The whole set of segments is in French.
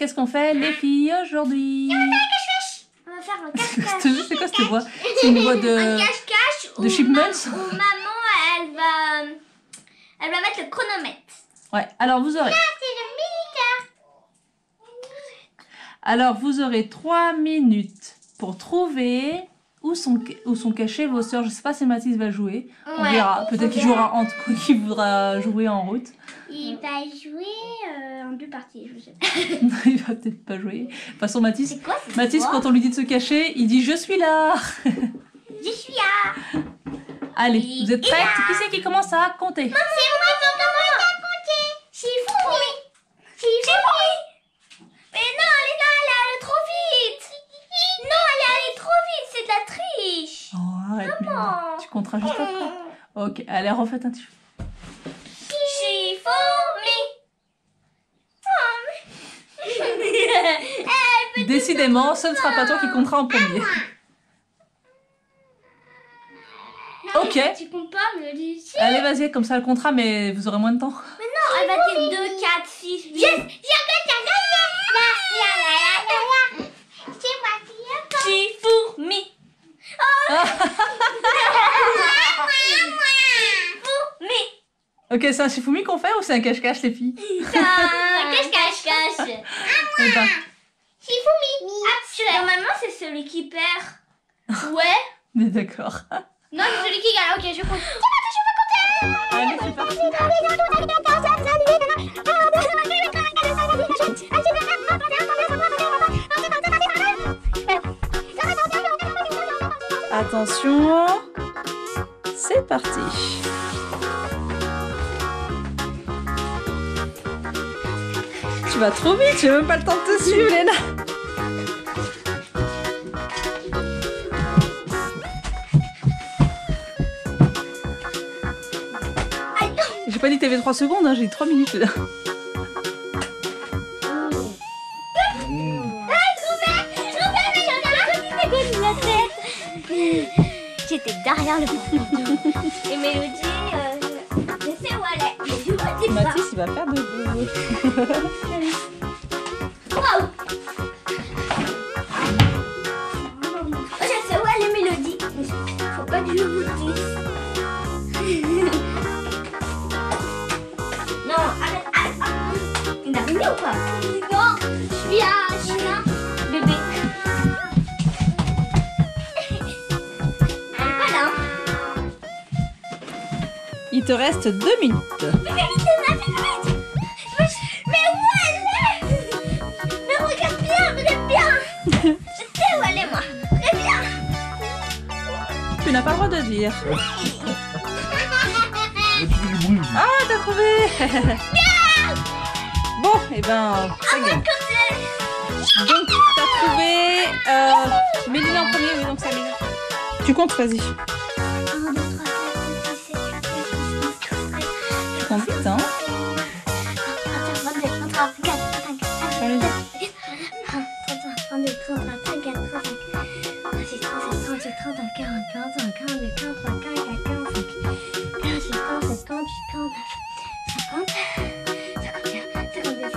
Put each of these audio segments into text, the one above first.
qu'est-ce qu'on fait les filles aujourd'hui? On va faire un cache-cache. C'est quoi cette voix? C'est une voix Un de cache-cache où Chipmunks? maman, elle va mettre le chronomètre. Ouais, alors vous aurez... Ah, c'est le militaire. Alors vous aurez 3 minutes pour trouver où sont cachées vos sœurs. Je sais pas si Mathis va jouer. On verra. Peut-être qu'il jouera en qu'il voudra jouer en route. Il va jouer en 2 parties, je sais pas. Il va peut-être pas jouer. De toute façon, Mathis, C'est quoi cette Mathis voix? quand on lui dit de se cacher, il dit je suis là. Je suis là. Allez, Il vous êtes est prêtes? là. Qui c'est qui commence à compter? C'est moi qui commence à compter. Chifoumi. Chifoumi. Mais non, elle est allée trop vite. Non, elle est allée trop vite, c'est de la triche. Oh, arrête, mais tu compteras juste après. Ok, allez, refaites un petit peu. Chifoumi. Décidément, ce ne sera pas toi qui comptera en premier. Ok. Tu comptes pas, me le dis. Allez, vas-y, comme ça elle comptera, mais vous aurez moins de temps. Mais non, elle va dire 2, 4, 6, 8. Yes, j'ai gagné. C'est moi qui ai gagné. Chifoumi. Chifoumi. Ok, c'est un Shifumi qu'on fait ou c'est un cache-cache, les filles? Cache. Eh ben, Chifoumi. Normalement, c'est celui qui perd. Ouais. on est d'accord. Non, c'est celui qui gagne. Ok, je compte. Allez, c'est parti. Attention, c'est parti. Tu vas trop vite, j'ai même pas le temps de te suivre, Léna. J'ai pas dit que t'avais 3 secondes, hein, j'ai dit 3 minutes. Là. J'étais derrière le poteau. Et Mélodie, je sais où elle est. Mais je me dis pas. Mathis, il va faire de Wow. Je sais où elle est, Mélodie. Faut pas que je vous dise. Non, arrête. Il a arrivé ou pas? Non, je suis là, bébé. Elle est pas là. Il te reste 2 minutes. Mais vite. Mais où elle est? Mais regarde bien. Je sais où elle est, moi. Regarde bien. Tu n'as pas le droit de dire. Ah, t'as trouvé. Bon, et ben, ça gagne. Donc, t'as trouvé Mélina en premier, oui, donc c'est Mélina. Tu comptes, vas-y. 1, 2, 3, 4, 5, 6, 7, 8, 9, 10, 11, 12, 13. Tu comptes vite, hein. 22, 23, 24, 25, Allez. 32, 33, 34, 35, 36, 37, 38, 39, 40, 41, 42, 43, 44, 45, 46, 47, 48, 49, 50, 51, 52, 53, 54, 55, 56, 57, 58, 59, 60, 61, 62, 63, 64, 65, 66, 67, 68, 69, 70, 71, 72, 73, 74, 75, 76, 77, 78, 79, 80, 81, 82, 83, 84, 85, 86, 87, 88, 89, 90, 91, 92, 93, 94, 95, 96, 97, 98, 99, 100,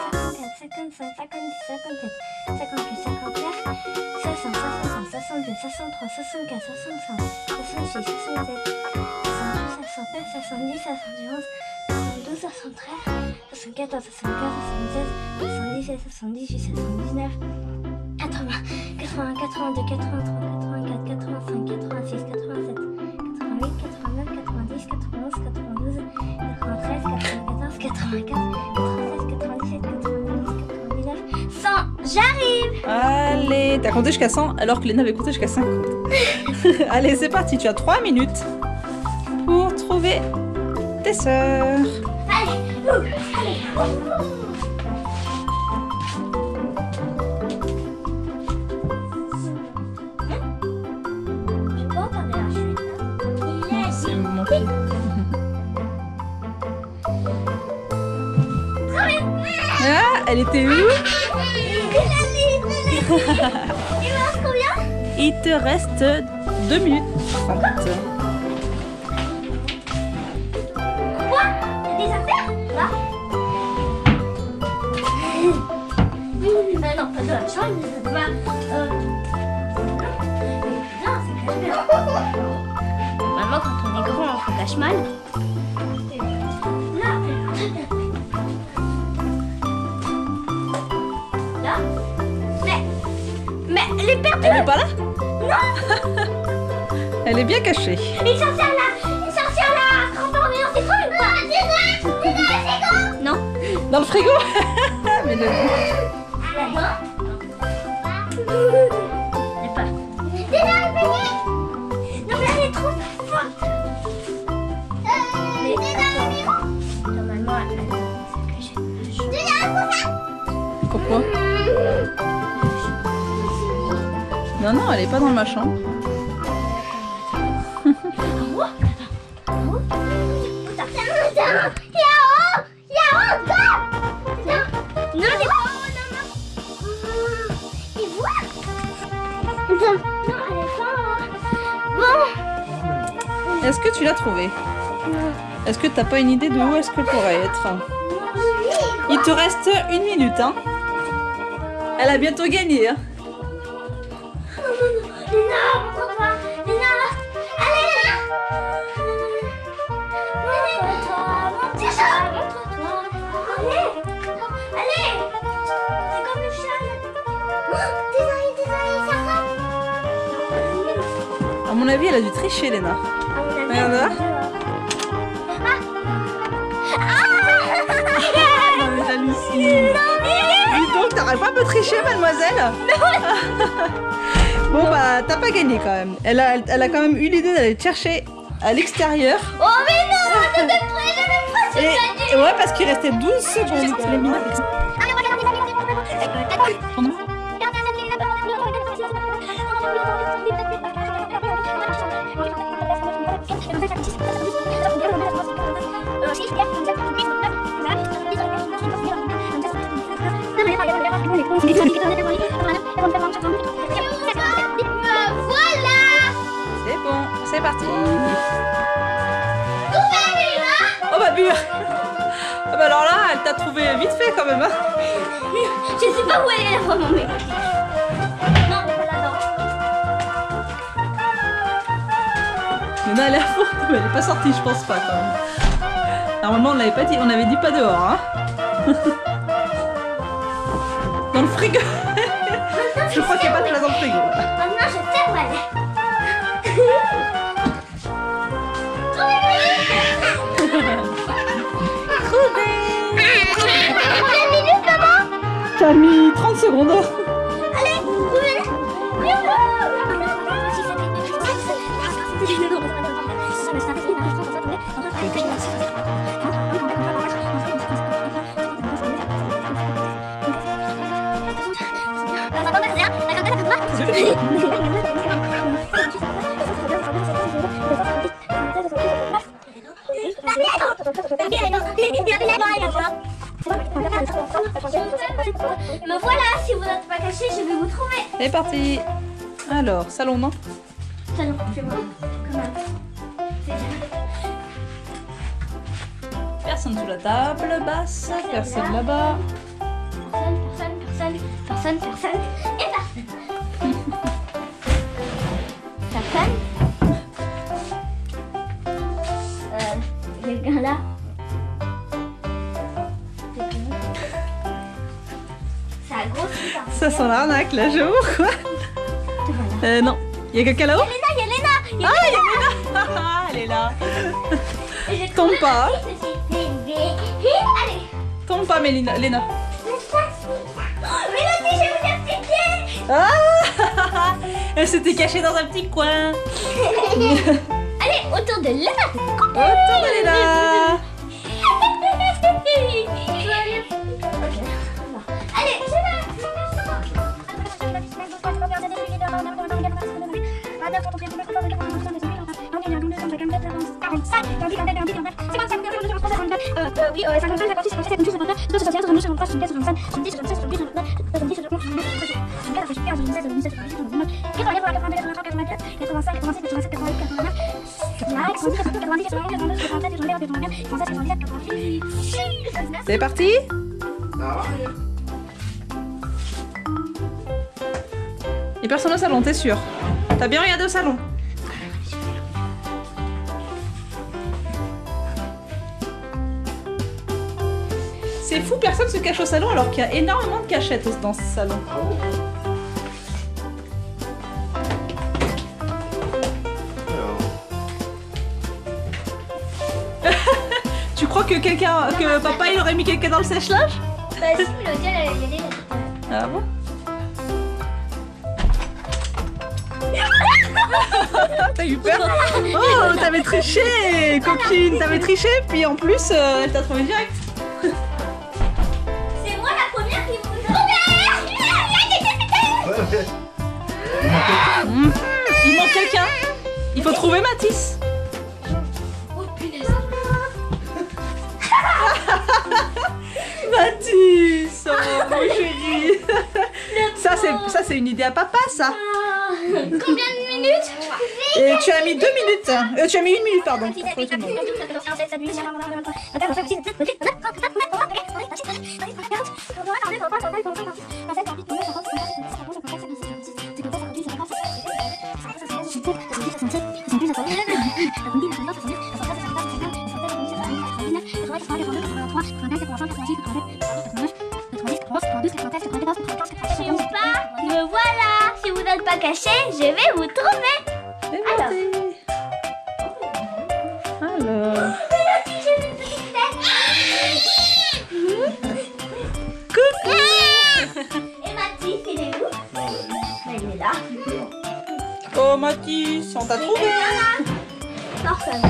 j'arrive. Allez, t'as compté jusqu'à 100 alors que Léna avait compté jusqu'à 50. Allez, c'est parti, tu as 3 minutes pour trouver tes sœurs. Allez. Je peux entendre la chute. Il est C'est mon fils. Ah, elle était où? Il me reste combien? Il te reste 2 minutes 30. Quoi? Des affaires? Là? cache-mal, mais ça doit. Non, c'est cache-mal. Normalement, quand on est grand, on se cache mal. Là. Là. Mais elle est perdue. Elle est pas là? Non. Elle est bien cachée. Une sorcière là. Une sorcière là. Transformée en citrouille ou pas? Non. Dans le frigo. Mais le... Là-bas. Elle pas. Non, mais elle est trop forte. Mais normalement, elle s'est cachée. Pourquoi? Non, non, elle est pas dans ma chambre. Est-ce que tu l'as trouvée? Est-ce que t'as pas une idée de où est-ce qu'elle pourrait être? Il te reste 1 minute, hein? Elle a bientôt gagné, hein? À mon avis, elle a dû tricher, Léna. Regarde là. Non mais j'hallucine. Dis donc, t'arrêtes pas de me tricher, mademoiselle? Bon bah, t'as pas gagné quand même. Elle a quand même eu l'idée d'aller te chercher à l'extérieur. Oh mais non, j'avais presque gagné. Et ouais, parce qu'il restait 12 secondes. Voilà. C'est bon, c'est parti. Oh bah bure. Ah bah alors là, elle t'a trouvé vite fait quand même, hein. Je sais pas où elle est vraiment, mais... Non, voilà, non. Léna, elle est à fond, mais elle est pas sortie, je pense pas quand même. Normalement, on l'avait pas dit, on avait dit pas dehors, hein. Dans le frigo. Je crois qu'il n'y a pas de place dans le frigo. Maintenant, je sais où elle est. Combien de minutes, maman? T'as mis 30 secondes. Allez, me voilà, si vous n'êtes pas caché, je vais vous trouver. C'est parti. Alors, salon, non? Salon, c'est moi. Quand même. Personne sous la table, basse, personne là-bas. Personne. Et personne. Personne. Quelqu'un là. C'est un gros super. Ça sent l'arnaque là, j'avoue quoi. Non. Il y a quelqu'un là-haut? Il y a Léna. Ah, il y a Léna. Elle est là. Tombe pas. Allez. Tombe pas, Léna. Mais là, si je vous ai piqué. Ah. Elle s'était cachée dans un petit coin. Allez, autour de Léna. Autour de Léna. Allez, je vais. C'est parti. Y'a personne au salon, t'es sûr? T'as bien regardé au salon? C'est fou, personne se cache au salon alors qu'il y a énormément de cachettes dans ce salon. Tu crois que papa il aurait mis quelqu'un dans le sèche-linge? Bah si, Mélodie elle allait y aller là. Ah bon? T'as eu peur? Oh, t'avais triché, coquine, t'avais triché, puis en plus, elle t'a trouvé direct. C'est moi la première qui vous Il manque quelqu'un. Il faut trouver Mathis. Oh punaise. Mathis, oh mon chéri. Ça c'est une idée à papa, ça. Combien de minutes? Et tu as mis 2 minutes. Tu as mis 1 minute, pardon. Me voilà. Si vous n'êtes pas caché, je vais vous trouver. Alors. Coucou. Et Mathis, il est où? Il est là. Oh Mathis, on t'a trouvé. Personne.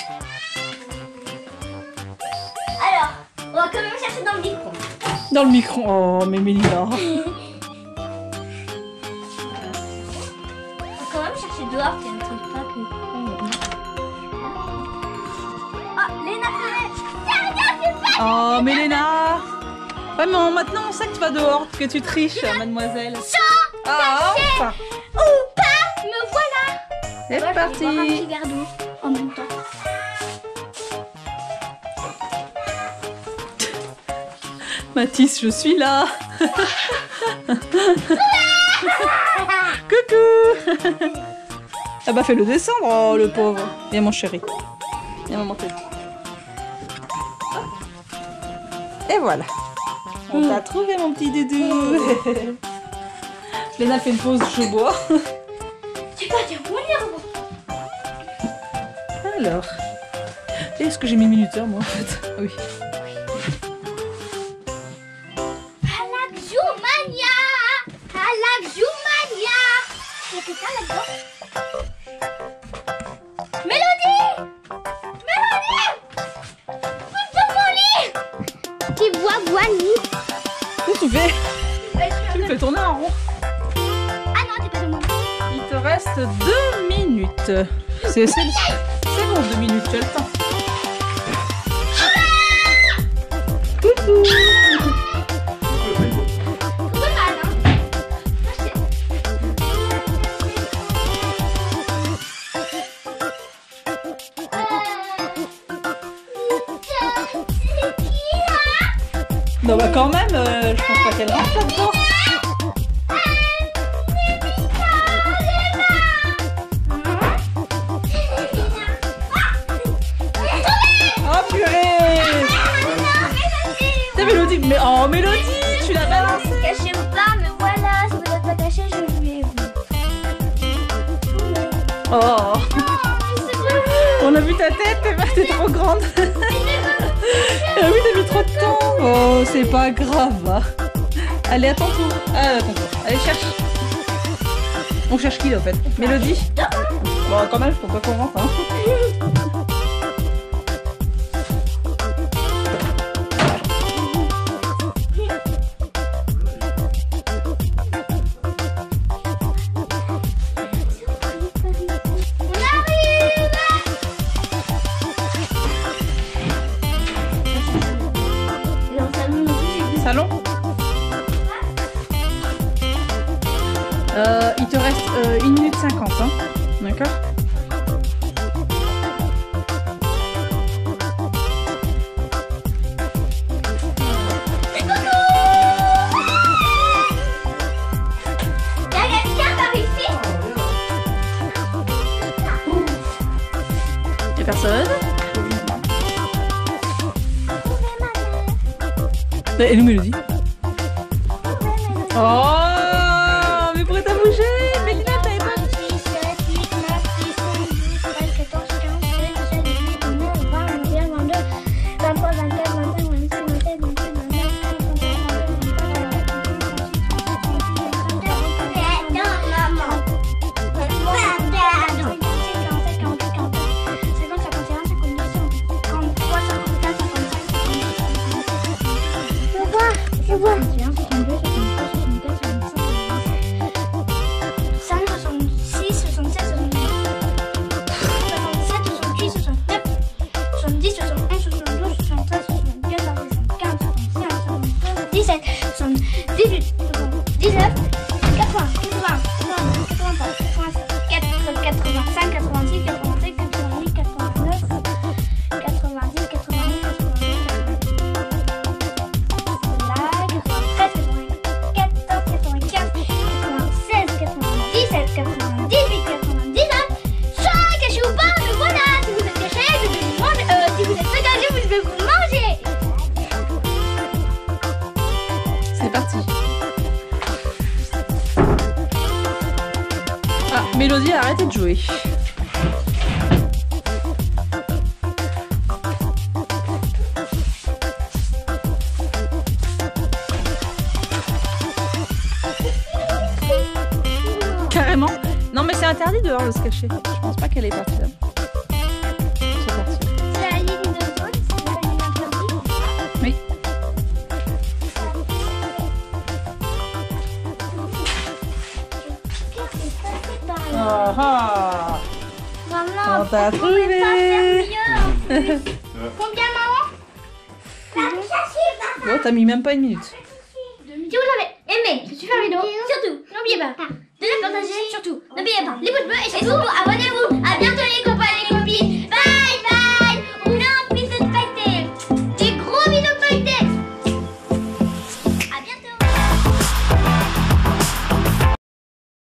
Alors, on va quand même chercher dans le micro. Dans le micro. Oh mais Mélina. On va quand même chercher dehors qu'elle ne trouve pas que. Oh, Léna, c'est Oh mais Léna. Ouais mais maintenant on sait que tu vas dehors, que tu triches, mademoiselle. Ah enfin. ou pas, me voilà. C'est Moi, je vais boire un parti. petit verre d'eau en même temps. Mathis, je suis là. Coucou. Ah bah fais-le descendre, oh le pauvre. Viens mon chéri. Viens maman t'aide. Et voilà. On t'a trouvé mon petit doudou. Léna fait une pause, je bois. Tu vas dire mon nerf. Alors. Est-ce que j'ai mis minuteur moi en fait? Oui. Alaxumania. Alaxumania. Il y a quelqu'un là-dedans. Mélodie. Mélodie. Pousse dans mon lit. Qui boit lit. Qu'est-ce que tu fais? Tu me fais tourner en rond. Ah non, t'es pas de mon lit. Il te reste 2 minutes. C'est bon, 2 minutes, tu as le temps. Coucou. Trop mal, hein. Non bah quand même, je pense pas qu'elle rentre là-dedans. Oh purée. T'as Mélodie, mais oh Mélodie, tu l'as balancée. Caché ou pas, mais voilà, si vous n'êtes pas caché, je vais vous. Oh, on a vu ta tête, t'es trop grande. Ah oui, t'as mis trop de temps. Oh, c'est pas grave. Allez, à ton tour. Ah, à ton tour. Allez, cherche. On cherche qui, là, en fait? Mélodie? Bon, quand même, faut pas qu'on rentre, hein. Salon. Il te reste 1 minute 50, hein. D'accord? Personne? Et nous, Mélodie. Oh, mais pourquoi t'as bougé? Mélina, t'avais pas... 6, 7, 8, 9, 10, 11, 12, 13, 14, 15, 16, 17, 18, 19, 20, 21, 22, 23, 24, 25, 26, 27, 28, 29, Mélodie a arrêté de jouer. Carrément. Non mais c'est interdit dehors de se cacher. Je pense pas qu'elle est partie là. C'est parti. C'est la ligne de zone, c'est la ligne interdite. Oui. Ah ah. Maman, On t'a on pouvait pas trouvé. faire mieux. Combien, maman? Oh, t'as mis même pas une minute. Si vous avez aimé ce super vidéo, surtout, n'oubliez pas de la partager, surtout, n'oubliez pas les pouces bleus et surtout, abonnez-vous. À bientôt les copains.